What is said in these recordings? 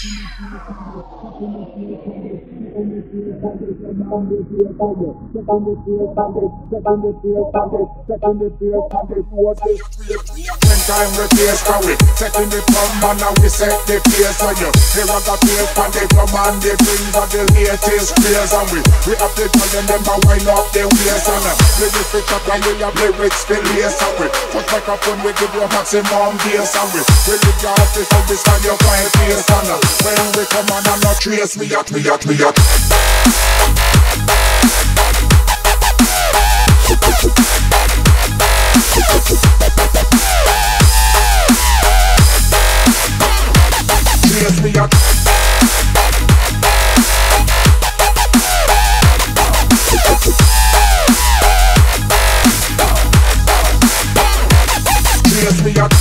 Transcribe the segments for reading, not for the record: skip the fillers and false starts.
Time we face for it, setting the drum and now we set the pace for you. The Ragga pace and the drum and the brings of the latest craze, and we have to tell them to wind up their waist, and we lift it up and we have lyrics to lace, and we touch microphone, we give you maximum bass, and we live your office and we stand your quiet face, and when we come on and not trace, we at. Yes, we are. Yes, we are.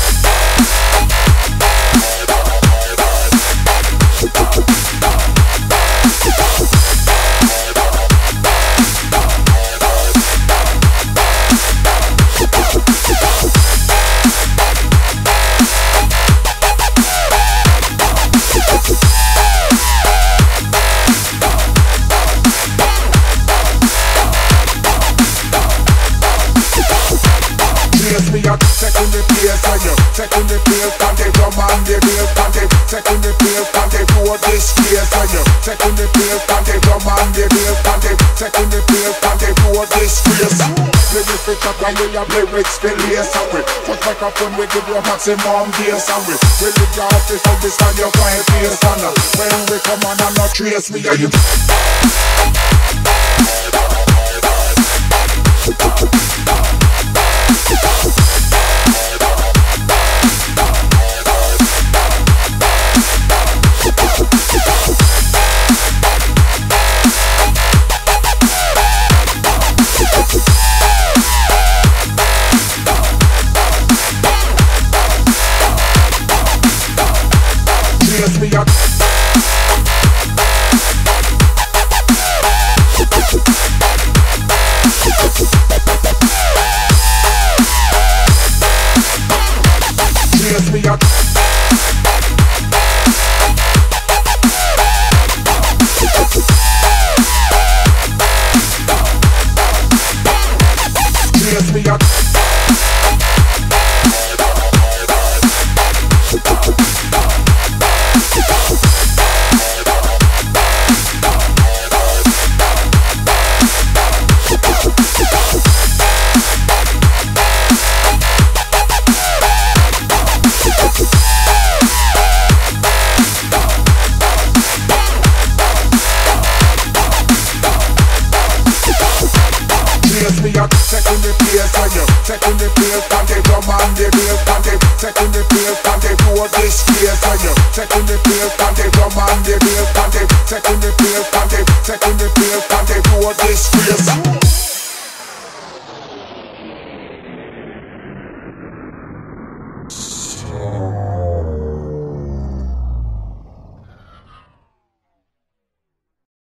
Second the pace and you second the pace and the drum and the bass and the second the pace and the road this space and you second the pace and the drum and the bass and the second the pace and the road this space. We lift it up and we have lyrics to lace, and we touch microphone, we give you maximum bass, and we live your office and we stand your quiet face, and when we come on and not trace, we are you. Yes, we are. Yes, we are. Yes, we are. Second the pace and you second the pace and the drum and the bass and the second the pace and the road this space, and you second the pace and the drum and the bass and the second the pace and the second the pace and the road this space.